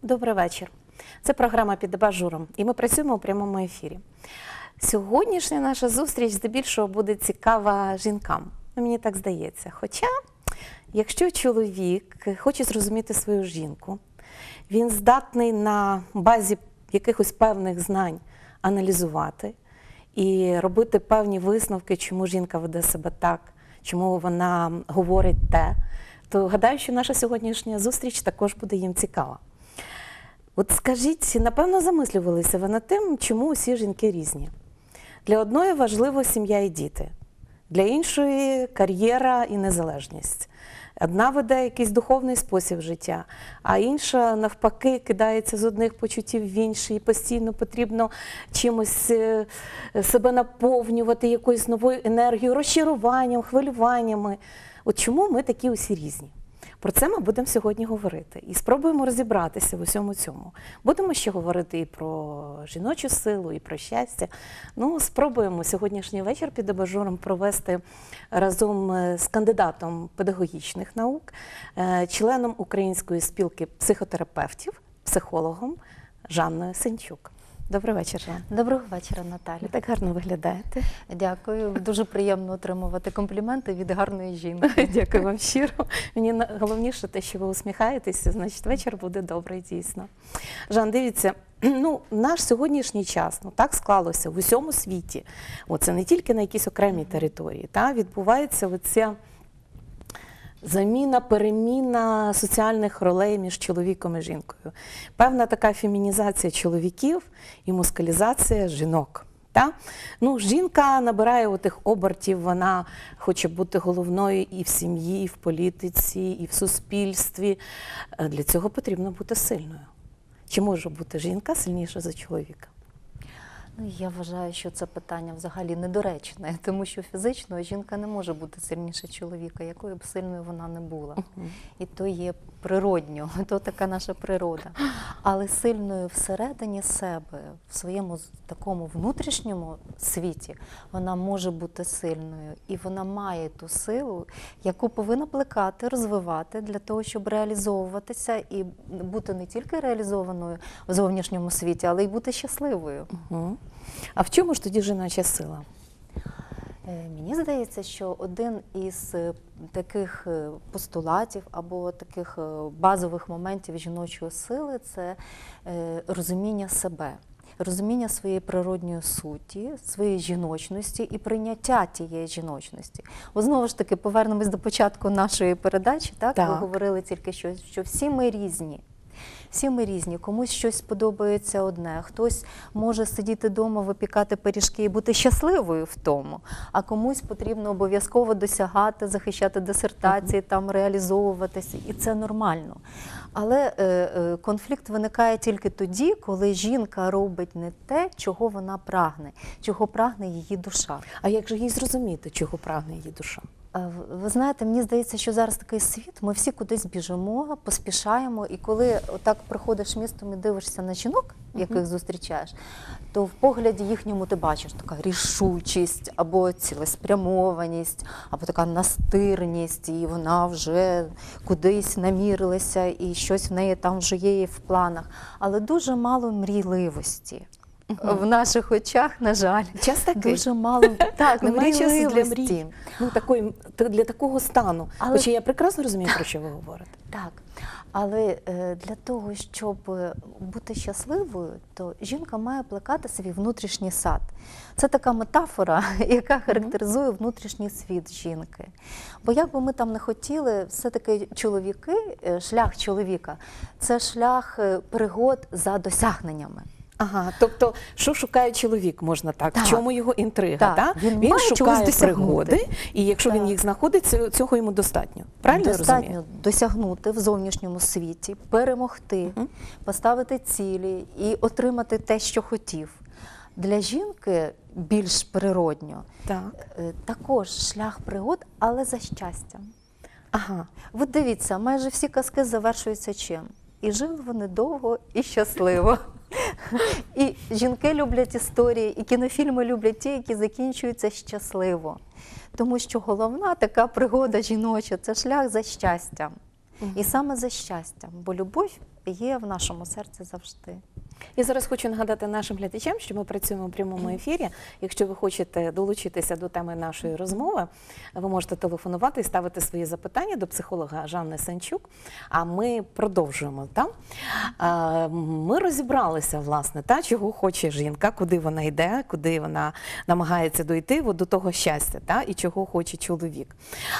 Добрий вечір. Це програма «Під абажуром» і ми працюємо у прямому ефірі. Сьогоднішня наша зустріч здебільшого буде цікава жінкам. Мені так здається. Хоча, якщо чоловік хоче зрозуміти свою жінку, він здатний на базі якихось певних знань аналізувати і робити певні висновки, чому жінка веде себе так, чому вона говорить те, то гадаю, що наша сьогоднішня зустріч також буде їм цікава. От скажіть, напевно, замислювалися ви над тим, чому усі жінки різні? Для одної важливо сім'я і діти, для іншої – кар'єра і незалежність. Одна веде якийсь духовний спосіб життя, а інша, навпаки, кидається з одних почуттів в інші, і постійно потрібно чимось себе наповнювати, якоюсь новою енергією, розчаруванням, хвилюваннями. От чому ми такі усі різні? Про це ми будемо сьогодні говорити і спробуємо розібратися в усьому цьому. Будемо ще говорити і про жіночу силу, і про щастя. Ну, спробуємо сьогоднішній вечір під абажуром провести разом з кандидатом педагогічних наук, членом Української спілки психотерапевтів, психологом Жанною Сенчук. Добрий вечір, Жан. Доброго вечора, Наталя. Ви так гарно виглядаєте. Дякую. Дуже приємно отримувати компліменти від гарної жінки. Дякую вам щиро. Мені головніше те, що ви усміхаєтеся, значить вечір буде добрий, дійсно. Жан, дивіться, наш сьогоднішній час, так склалося в усьому світі, це не тільки на якійсь окремій території, відбувається оця заміна, переміна соціальних ролей між чоловіком і жінкою. Певна така фемінізація чоловіків і мускулізація жінок. Жінка набирає отих обертів, вона хоче бути головною і в сім'ї, і в політиці, і в суспільстві. Для цього потрібно бути сильною. Чи може бути жінка сильніша за чоловіка? Я вважаю, що це питання взагалі недоречне, тому що фізично жінка не може бути сильніше чоловіка, якою б сильною вона не була. І то є природньо, то така наша природа. Але сильною всередині себе, в своєму такому внутрішньому світі, вона може бути сильною. І вона має ту силу, яку повинна плекати, розвивати для того, щоб реалізовуватися і бути не тільки реалізованою в зовнішньому світі, але й бути щасливою. А в чому ж тоді жіноча сила? Мені здається, що один із таких постулатів або таких базових моментів жіночої сили – це розуміння себе, розуміння своєї природньої суті, своєї жіночності і прийняття тієї жіночності. Знову ж таки, повернемось до початку нашої передачі. Так? Ви говорили тільки що всі ми різні. Всі ми різні, комусь щось подобається одне, хтось може сидіти вдома, випікати пиріжки і бути щасливою в тому, а комусь потрібно обов'язково досягати, захищати дисертації, там реалізовуватися, і це нормально. Але конфлікт виникає тільки тоді, коли жінка робить не те, чого вона прагне, чого прагне її душа. А як же їй зрозуміти, чого прагне її душа? Ви знаєте, мені здається, що зараз такий світ, ми всі кудись біжимо, поспішаємо, і коли отак проходиш містом і дивишся на жінок, яких зустрічаєш, то в погляді їхньому ти бачиш така рішучість, або цілеспрямованість, або така настирність, і вона вже кудись намірилася, і щось в неї там вже є в планах, але дуже мало мрійливості. В наших очах, на жаль, дуже мало мрійливості. Для такого стану. Хоча я прекрасно розумію, про що ви говорите. Так, але для того, щоб бути щасливою, то жінка має плекати свій внутрішній сад. Це така метафора, яка характеризує внутрішній світ жінки. Бо як би ми там не хотіли, все-таки чоловіки, шлях чоловіка – це шлях пригод за досягненнями. Ага, тобто, що шукає чоловік, можна так? В чому його інтрига? Так. Він шукає пригоди, і якщо він їх знаходить, цього йому достатньо. Правильно я розумію? Достатньо досягнути в зовнішньому світі, перемогти, поставити цілі і отримати те, що хотів. Для жінки більш природньо також шлях пригод, але за щастям. Ви дивіться, майже всі казки завершуються чим? І жили вони довго і щасливо. І жінки люблять історії, і кінофільми люблять ті, які закінчуються щасливо. Тому що головна така пригода жіноча – це шлях за щастям. І саме за щастям. Бо любов є в нашому серці завжди. Я зараз хочу нагадати нашим глядачам, що ми працюємо у прямому ефірі. Якщо ви хочете долучитися до теми нашої розмови, ви можете телефонувати і ставити свої запитання до психолога Жанни Санчук. А ми продовжуємо. Ми розібралися, власне, чого хоче жінка, куди вона йде, куди вона намагається дойти до того щастя, і чого хоче чоловік.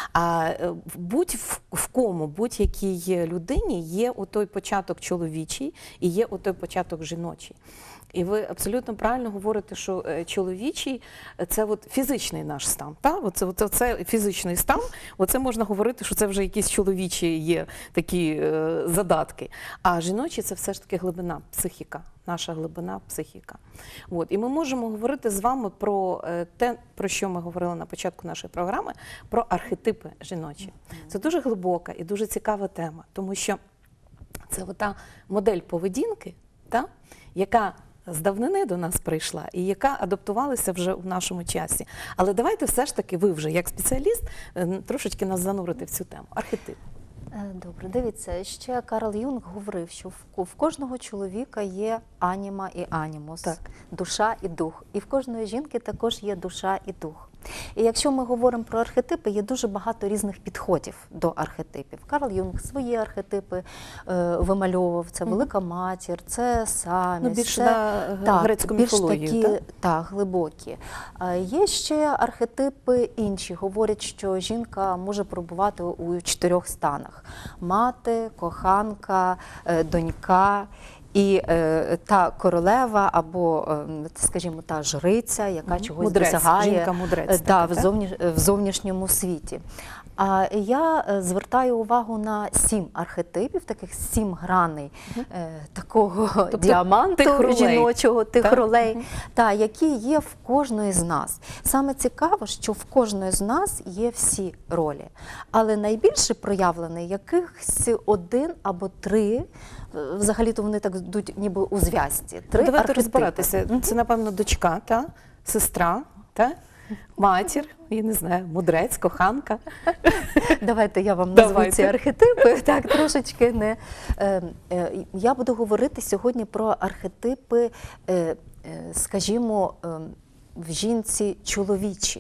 В кому, будь-якій людині є отой початок чоловічий і є отой початок жіночий. І ви абсолютно правильно говорите, що чоловічий – це фізичний наш стан. Оце фізичний стан, оце можна говорити, що це вже якісь чоловічі є такі задатки. А жіночий – це все ж таки глибина, психіка, наша глибина, психіка. І ми можемо говорити з вами про те, про що ми говорили на початку нашої програми, про архетипи жіночі. Це дуже глибока і дуже цікава тема, тому що це та модель поведінки, яка з давнини до нас прийшла і яка адаптувалася вже в нашому часі. Але давайте все ж таки ви вже, як спеціаліст, трошечки нас занурите в цю тему. Архетип. Добре, дивіться, ще Карл Юнг говорив, що в кожного чоловіка є аніма і анімус, душа і дух. І в кожної жінки також є душа і дух. І якщо ми говоримо про архетипи, є дуже багато різних підходів до архетипів. Карл Юнг свої архетипи вимальовував. Це Велика Матір, це самість. Більш на грецьку міфологію, так, глибокі. Є ще архетипи інші. Говорять, що жінка може перебувати у 4 станах. Мати, коханка, донька. І та королева або, скажімо, та жриця, яка чогось досягає жінка-мудрець, в зовнішньому світі. А я звертаю увагу на 7 архетипів, таких 7 граней такого діаманту жіночого, тих ролей, які є в кожної з нас. Саме цікаво, що в кожної з нас є всі ролі, але найбільше проявлений якихось 1 або 3. Взагалі-то вони так йдуть ніби у зв'язці. 3 давайте розбиратися. Це, напевно, дочка, сестра, матір, я не знаю, мудрець, коханка. Давайте я вам назву ці архетипи. Так, трошечки не. Я буду говорити сьогодні про архетипи, скажімо, в жінці чоловічі,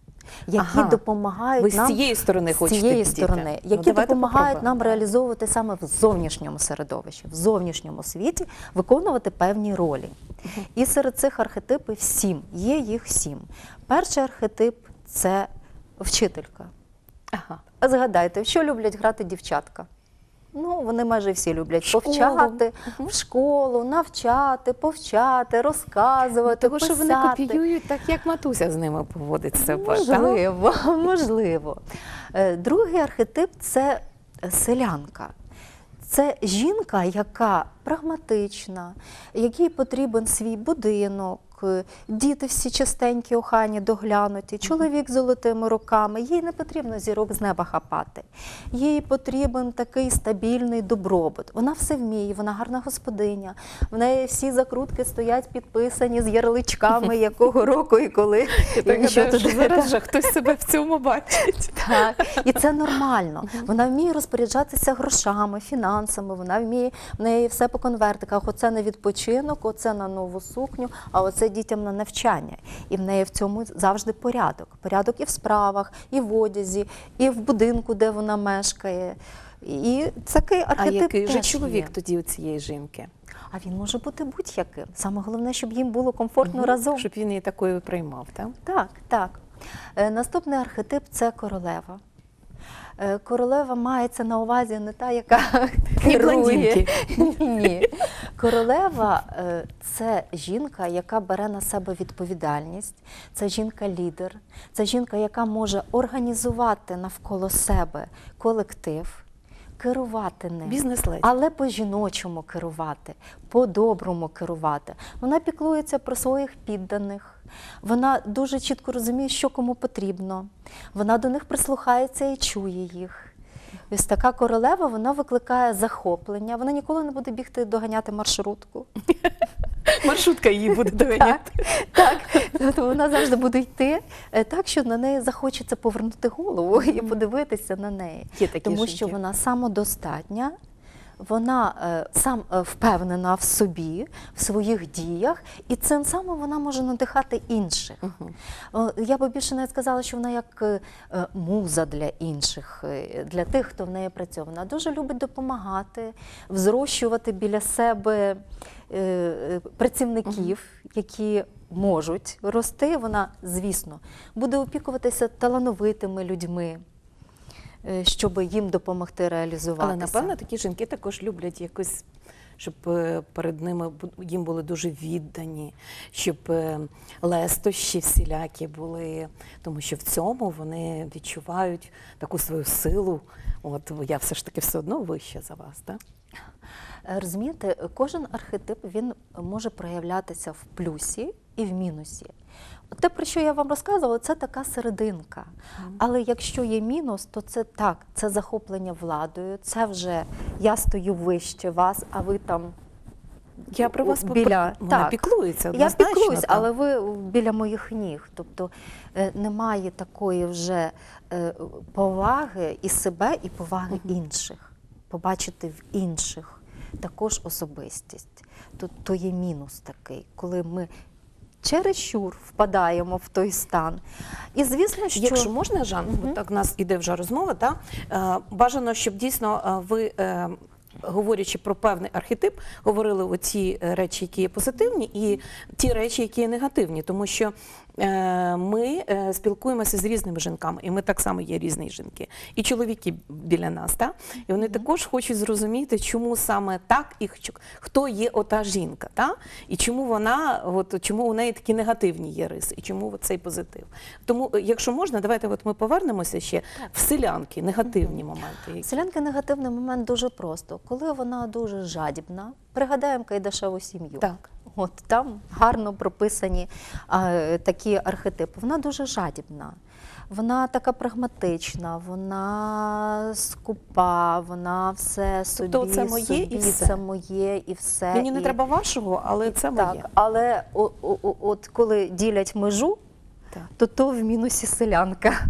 які допомагають нам, з цієї сторони хочете підійти. Які допомагають нам реалізовувати саме в зовнішньому середовищі, в зовнішньому світі, виконувати певні ролі. І серед цих архетипів 7, є їх 7. Перший архетип – це вчителька. Згадайте, що люблять грати дівчатка? Вони майже всі люблять повчати, в школу, навчати, повчати, розказувати, писати. Тому що вони копіюють так, як матуся з ними поводить себе. Можливо. Другий архетип – це селянка. Це жінка, яка прагматична, якій потрібен свій будинок, діти всі чистенькі, охайні, доглянуті, чоловік з золотими руками. Їй не потрібно зірок з неба хапати. Їй потрібен такий стабільний добробут. Вона все вміє, вона гарна господиня. В неї всі закрутки стоять підписані з ярличками, якого року і коли. Зараз же хтось себе в цьому бачить. Так, і це нормально. Вона вміє розпоряджатися грошами, фінансами, вона вміє, в неї все по конвертиках. Оце на відпочинок, оце на нову сукню, а оце дітям на навчання. І в неї в цьому завжди порядок. Порядок і в справах, і в одязі, і в будинку, де вона мешкає. І такий архетип. А який же чоловік тоді у цієї жінки? А він може бути будь-яким. Саме головне, щоб їм було комфортно разом. Щоб він її такою приймав, так? Так, так. Наступний архетип – це королева. Королева мається на увазі не та, яка керує. Ні. Королева – це жінка, яка бере на себе відповідальність, це жінка-лідер, це жінка, яка може організувати навколо себе колектив, керувати ним. Бізнес-леді. Але по-жіночому керувати, по-доброму керувати. Вона піклується про своїх підданих. Вона дуже чітко розуміє, що кому потрібно. Вона до них прислухається і чує їх. Ось така королева, вона викликає захоплення. Вона ніколи не буде бігти доганяти маршрутку. Маршрутка її буде доганяти. Так, вона завжди буде йти так, що на неї захочеться повернути голову і подивитися на неї. Тому що вона самодостатня, вона сам впевнена в собі, в своїх діях, і цим самим вона може надихати інших. Я би більше навіть сказала, що вона як муза для інших, для тих, хто в неї працює. Вона дуже любить допомагати, взрощувати біля себе працівників, які можуть рости. Вона, звісно, буде опікуватися талановитими людьми, щоб їм допомогти реалізуватися. Але, напевно, такі жінки також люблять якось, щоб перед ними їм були дуже віддані, щоб лестощі всілякі були, тому що в цьому вони відчувають таку свою силу. От я все ж таки все одно вища за вас, так? Розумієте, кожен архетип, він може проявлятися в плюсі і в мінусі. От те, про що я вам розказувала, це така серединка. Але якщо є мінус, то це так, це захоплення владою, це вже я стою вище вас, а ви там Я про вас біля... Вона так, піклується, я однозначно. піклуюсь, так. але ви біля моїх ніг. Тобто немає такої вже поваги і себе, і поваги інших. Побачити в інших також особистість. То є мінус такий, коли ми чересчур впадаємо в той стан. І звісно, що... Якщо можна, Жан, так у нас іде вже розмова, так? Бажано, щоб дійсно ви, говорячи про певний архетип, говорили оці речі, які є позитивні, і ті речі, які є негативні, тому що ми спілкуємося з різними жінками, і ми так само є різні жінки. І чоловіки біля нас, так? І вони також хочуть зрозуміти, чому саме так, і хто є ота жінка, так? І чому вона, чому у неї такі негативні є риси, і чому цей позитив. Тому, якщо можна, давайте ми повернемося ще в селянки, негативні моменти. В селянки негативний момент дуже просто. Коли вона дуже жадібна, пригадаємо Кайдашеву сім'ю. Так. От там гарно прописані такі архетипи. Вона дуже жадібна, вона така прагматична, вона скупа, вона все собі, тобто це моє собі, і все. це моє і все. Мені не треба вашого, але це моє. Так, але от коли ділять межу, то в мінусі селянка.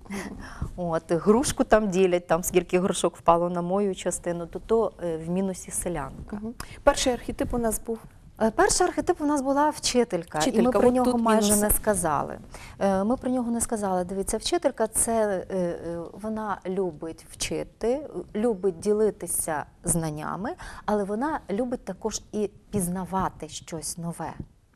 От, грушку там ділять, там скільки грошок впало на мою частину, то в мінусі селянка. Перший архетип у нас був? Перший архетип у нас була вчителька, і ми про нього майже не сказали. Ми про нього не сказали. Дивіться, вчителька – це вона любить вчити, любить ділитися знаннями, але вона любить також і пізнавати щось нове.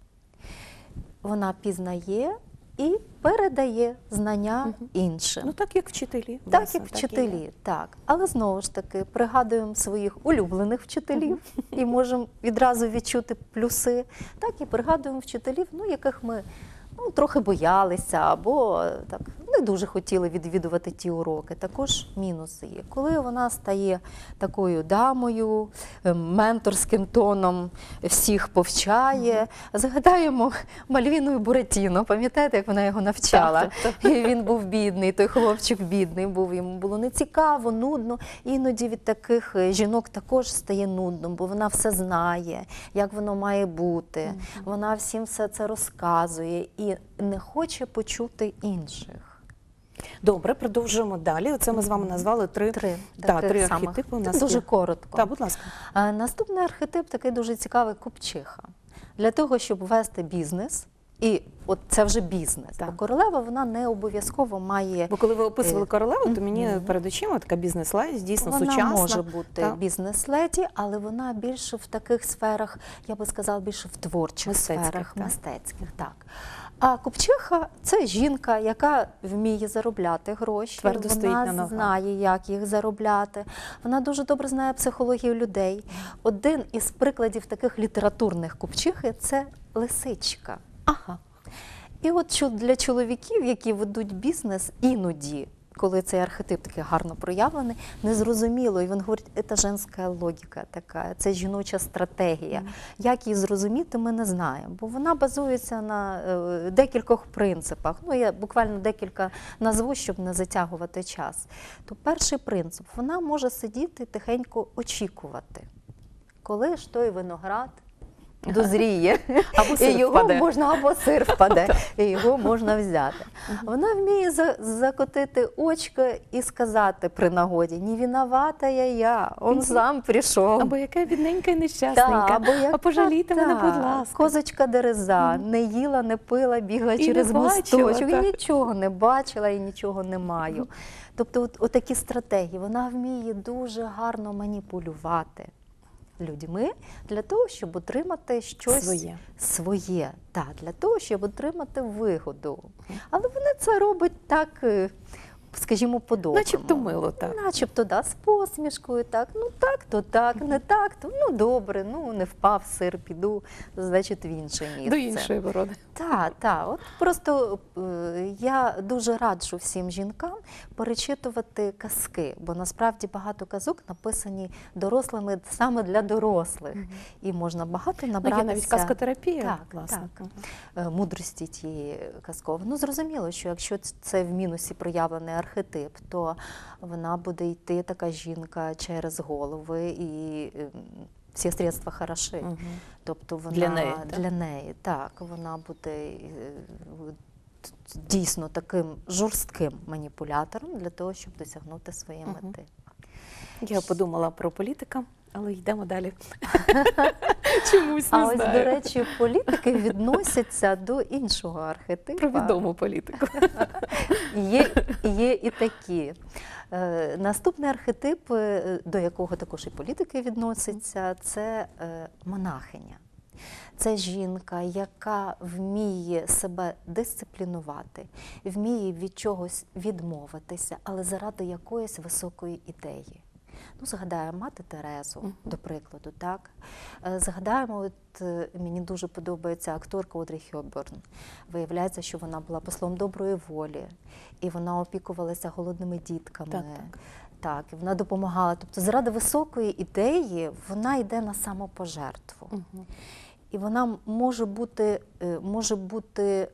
Вона пізнає і передає знання іншим. Ну так, як вчителі. Так, власне, як вчителі, так. Але знову ж таки, пригадуємо своїх улюблених вчителів і можемо відразу відчути плюси. Так, і пригадуємо вчителів, яких ми трохи боялися або так не дуже хотіли відвідувати ті уроки. Також мінуси є. Коли вона стає такою дамою, менторським тоном всіх повчає. Згадаємо Мальвіну і Буратіно. Пам'ятаєте, як вона його навчала? І він був бідний, той хлопчик бідний був, йому було нецікаво, нудно. Іноді від таких жінок також стає нудно, бо вона все знає, як воно має бути. Вона всім все це розказує і не хоче почути інших. Добре, продовжуємо далі. Оце ми з вами назвали три архетипи. Дуже коротко. Так, будь ласка. Наступний архетип такий дуже цікавий – купчиха. Для того, щоб вести бізнес, і от це вже бізнес. Бо королева, вона не обов'язково має... Бо коли ви описували королеву, то мені перед очима така бізнес-леді, дійсно сучасна. Вона може бути бізнес-леді, але вона більше в таких сферах, я би сказала, більше в творчих сферах, мистецьких. Так. А купчиха – це жінка, яка вміє заробляти гроші, твердо стоїть на ногах. Вона знає, як їх заробляти, вона дуже добре знає психологію людей. Один із прикладів таких літературних купчихи – це лисичка. Ага. І от для чоловіків, які ведуть бізнес, іноді, коли цей архетип такий гарно проявлений, незрозуміло. І він говорить, це жінська логіка така, це жіноча стратегія. Як її зрозуміти, ми не знаємо. Бо вона базується на декількох принципах. Я буквально декілька назву, щоб не затягувати час. То перший принцип – вона може сидіти тихенько очікувати. Коли ж той виноград дозріє, Або і сир його впаде. можна, або сир впаде, і його можна взяти. Вона вміє закотити очко і сказати при нагоді: «Не виновата я, он сам прийшов». Або яка бідненька і нещасненька, Або яка, а пожалійте мене, будь та, ласка. козочка Дереза, не їла, не пила, бігла І через не бачила, мосточок, і так. нічого не бачила, і нічого не маю. Тобто отакі стратегії, вона вміє дуже гарно маніпулювати людьми для того, щоб отримати щось своє. Так, для того, щоб отримати вигоду. Але вона це робить так, скажімо, по-доброму. Начебто мило, так. Начебто, да, з посмішкою, так, ну так, то так, не так, то ну добре, ну не впав сир, піду, значить, в інше місце. До іншої ворони. Так. От просто я дуже раджу всім жінкам перечитувати казки, бо насправді багато казок написані дорослими саме для дорослих. І можна багато набратися. Є навіть казкотерапія, так, власне. Так. Мудрості тієї казкової. Ну, зрозуміло, що якщо це в мінусі проявлений архетип, то вона буде йти, така жінка, через голови, і всі средства хороші. Тобто вона Для неї, так, вона буде дійсно таким жорстким маніпулятором для того, щоб досягнути своєї мети. Я подумала про політика, але йдемо далі. Чомусь не А ось, знаю. до речі, політики відносяться до іншого архетипу. Про відому політику. Є і такі. Наступний архетип, до якого також і політики відносяться, це монахиня. Це жінка, яка вміє себе дисциплінувати, вміє від чогось відмовитися, але заради якоїсь високої ідеї. Ну, згадаємо мати Терезу, до прикладу, так? Згадаємо, от мені дуже подобається акторка Одрі Хепберн. Виявляється, що вона була послом доброї волі, і вона опікувалася голодними дітками. Так, і вона допомагала. Тобто заради високої ідеї вона йде на самопожертву. І вона може бути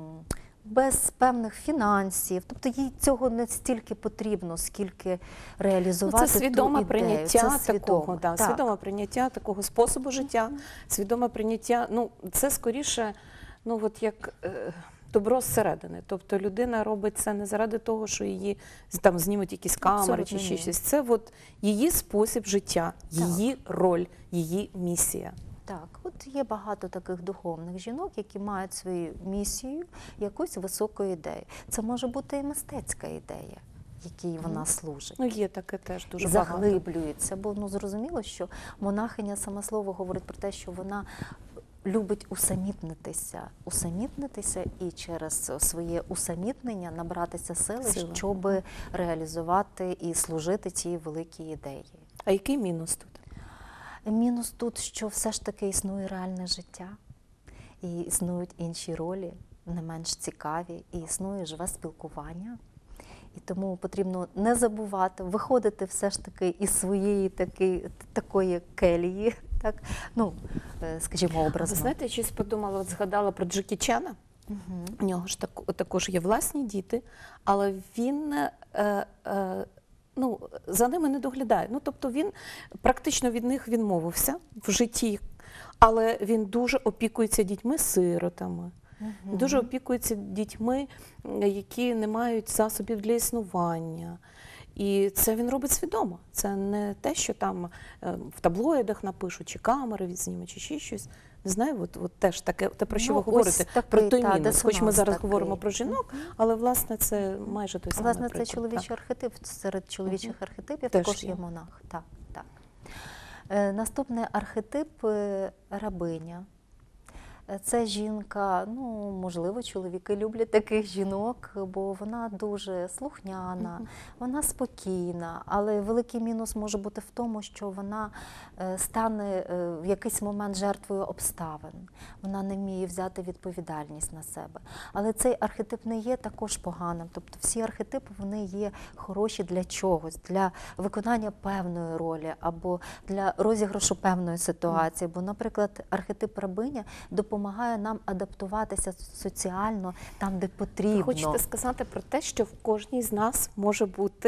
без певних фінансів, тобто їй цього не стільки потрібно, скільки реалізувати це свідоме ту ідею. прийняття Це такого, так. свідоме прийняття такого способу життя, свідоме прийняття, ну це скоріше, ну от як добро зсередини. Тобто людина робить це не заради того, що її там знімуть якісь камери чи ще щось. Це от її спосіб життя, її роль, її місія. Так, от є багато таких духовних жінок, які мають свою місію, якусь високу ідею. Це може бути і мистецька ідея, якій вона служить. Ну, є таке теж дуже і багато. заглиблюється, бо ну, зрозуміло, що монахиня, саме слово говорить про те, що вона любить усамітнитися і через своє усамітнення набратися сили, щоб реалізувати і служити цій великій ідеї. А який мінус тут? Мінус тут, що все ж таки існує реальне життя, і існують інші ролі, не менш цікаві, і існує живе спілкування. І тому потрібно не забувати, виходити все ж таки із своєї такої келії, так? Ну, скажімо, образно. Ви знаєте, я щось подумала, от згадала про Джекі Чана. У нього ж також є власні діти, але він за ними не доглядає. Ну, тобто він практично від них відмовився в житті, але він дуже опікується дітьми-сиротами, дуже опікується дітьми, які не мають засобів для існування. І це він робить свідомо. Це не те, що там в таблоїдах напишуть, чи камери відзнімуть, чи ще щось. Не знаю, от теж таке, те, про що ви говорите, про той мінус. Хоч ми зараз говоримо про жінок, але, власне, це майже той самий приклад. Власне, це чоловічий архетип. Серед чоловічих архетипів теж також є монах. Так. Наступний архетип – рабиня. Це жінка, ну, можливо, чоловіки люблять таких жінок, бо вона дуже слухняна, вона спокійна, але великий мінус може бути в тому, що вона стане в якийсь момент жертвою обставин. Вона не вміє взяти відповідальність на себе. Але цей архетип не є також поганим. Тобто всі архетипи, вони є хороші для чогось, для виконання певної ролі або для розіграшу певної ситуації. Бо, наприклад, архетип рабиня допомагає нам адаптуватися соціально там, де потрібно. Ви хочете сказати про те, що в кожній з нас може бути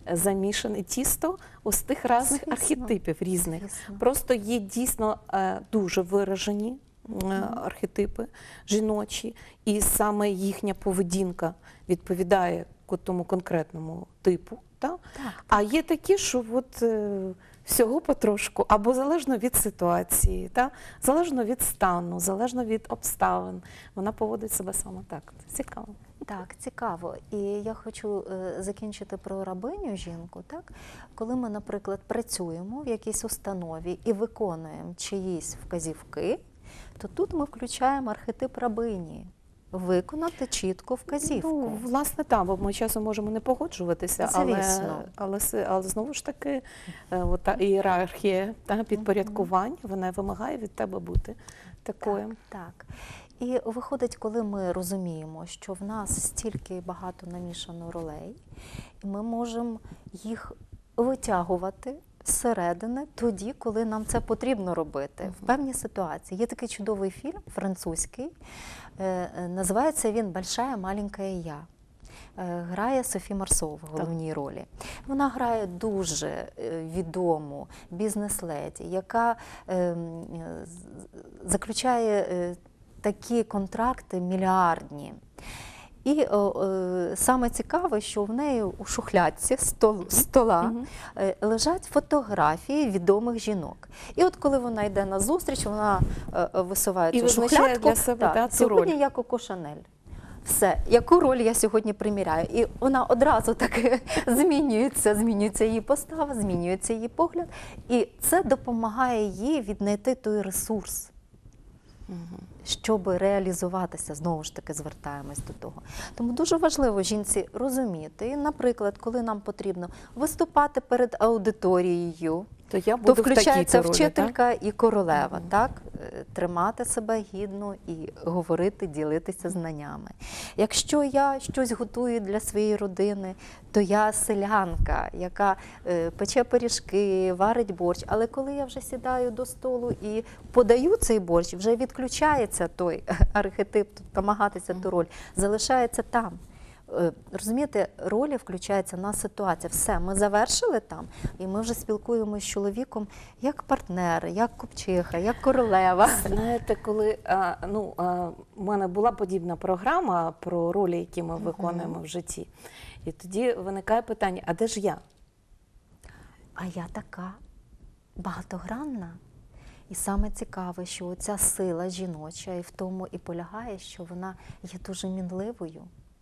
замішане тісто ось тих різних Звісно. архетипів різних. Звісно. Просто є дійсно дуже виражені архетипи жіночі, і саме їхня поведінка відповідає тому конкретному типу. Так? А є такі, що от, всього потрошку, або залежно від ситуації, залежно від стану, залежно від обставин, вона поводить себе саме так. Це цікаво. Так, цікаво. І я хочу закінчити про рабиню жінку. Так? Коли ми, наприклад, працюємо в якійсь установі і виконуємо чиїсь вказівки, то тут ми включаємо архетип рабині. Виконати чітко вказівку. Ну, власне, так, бо ми часом можемо не погоджуватися, але знову ж таки, та ієрархія підпорядкувань, вона вимагає від тебе бути такою. Так. І виходить, коли ми розуміємо, що в нас стільки багато намішано ролей, і ми можемо їх витягувати зсередини тоді, коли нам це потрібно робити, в певній ситуації. Є такий чудовий фільм французький, називається він «Большая маленькая я». Грає Софі Марсо в головній ролі. Вона грає дуже відому бізнес-леді, яка заключає такі контракти мільярдні. І саме цікаве, що в неї у шухлядці стола лежать фотографії відомих жінок. І от коли вона йде на зустріч, вона висуває цю шухлядку. Для себе, сьогодні я Коко Шанель. Все, яку роль я сьогодні приміряю? І вона одразу так змінюється її постава, змінюється її погляд. І це допомагає їй віднайти той ресурс, щоб реалізуватися, знову ж таки звертаємось до того. Тому дуже важливо жінці розуміти, і, наприклад, коли нам потрібно виступати перед аудиторією, то включається вчителька і королева, так? Тримати себе гідно і говорити, ділитися знаннями. Якщо я щось готую для своєї родини, то я селянка, яка пече пиріжки, варить борщ. Але коли я вже сідаю до столу і подаю цей борщ, вже відключається той архетип, намагатися ту роль, залишається там. Розумієте, ролі включаються на ситуацію. Все, ми завершили там, і ми вже спілкуємося з чоловіком як партнери, як купчиха, як королева. Знаєте, коли у мене була подібна програма про ролі, які ми виконуємо в житті, і тоді виникає питання, а де ж я? А я така багатогранна. І саме цікаве, що ця сила жіноча і в тому і полягає, що вона є дуже мінливою.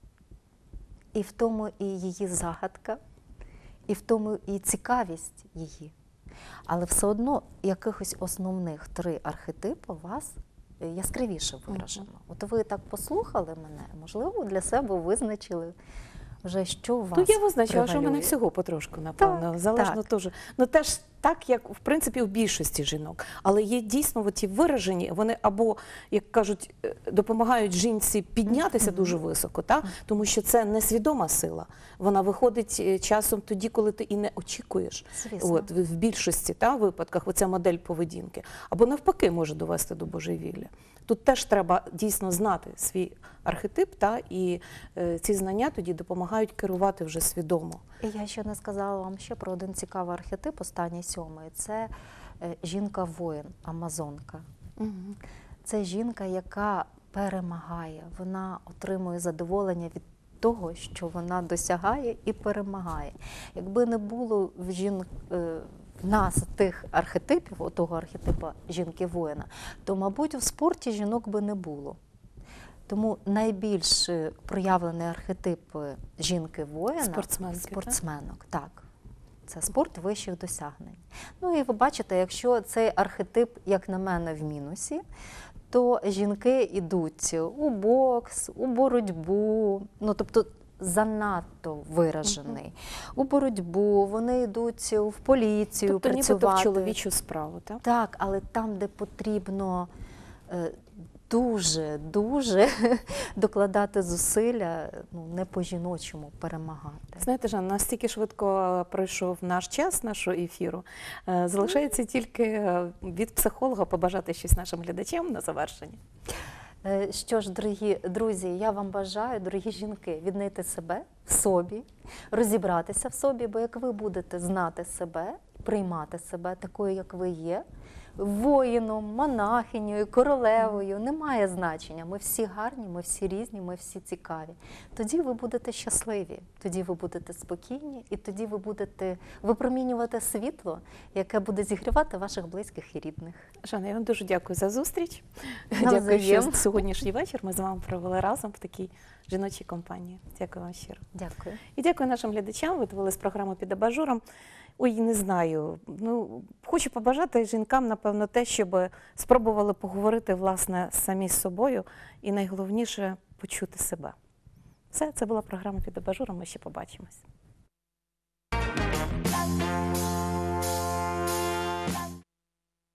І в тому і її загадка, і в тому і цікавість її. Але все одно якихось основних 3 архетипи у вас яскравіше виражено. От ви так послухали мене, можливо, для себе визначили вже, що у вас я визначила, що в мене превалює. всього потрошку, напевно. Залежно теж. Теж так, як, в принципі, у більшості жінок. Але є дійсно ті виражені, вони або, як кажуть, допомагають жінці піднятися дуже високо, тому що це несвідома сила. Вона виходить часом тоді, коли ти і не очікуєш. В більшості випадках оця модель поведінки. Або навпаки може довести до божевілля. Тут теж треба дійсно знати свій архетип, і ці знання тоді допомагають керувати вже свідомо. І я ще не сказала вам ще про один цікавий архетип, останній 7-й. Це жінка-воїн, амазонка. Це жінка, яка перемагає, вона отримує задоволення від того, що вона досягає і перемагає. Якби не було в нас тих архетипів, того архетипа жінки-воїна, то, мабуть, в спорті жінок би не було. Тому найбільш проявлений архетип жінки-воїна – спортсменок. Так. Це спорт вищих досягнень. Ну і ви бачите, якщо цей архетип, як на мене, в мінусі, то жінки йдуть у бокс, у боротьбу, тобто занадто виражений. У боротьбу, вони йдуть в поліцію працювати. Тобто нібито в чоловічу справу, так? Так, але там, де потрібно дуже докладати зусилля, не по-жіночому перемагати. Знаєте, Жанна, настільки швидко пройшов наш час нашого ефіру. Залишається тільки від психолога побажати щось нашим глядачам на завершення. Що ж, дорогі друзі, я вам бажаю, дорогі жінки, віднайти себе в в собі, розібратися в собі, бо як ви будете знати себе, приймати себе такою, як ви є, воїном, монахинею, королевою, немає значення. Ми всі гарні, ми всі різні, ми всі цікаві. Тоді ви будете щасливі, тоді ви будете спокійні, і тоді ви будете випромінювати світло, яке буде зігрівати ваших близьких і рідних. Жанна, я вам дуже дякую за зустріч. Навзаєм. Дякую, що сьогоднішній вечір ми з вами провели разом в такій жіночій компанії. Дякую вам щиро. Дякую. І дякую нашим глядачам. Ви дивились програму «Під абажуром». Ой, не знаю. Хочу побажати жінкам, напевно, те, щоб спробували поговорити, власне, самі з собою і найголовніше – почути себе. Все, це була програма «Під абажуром». Ми ще побачимось.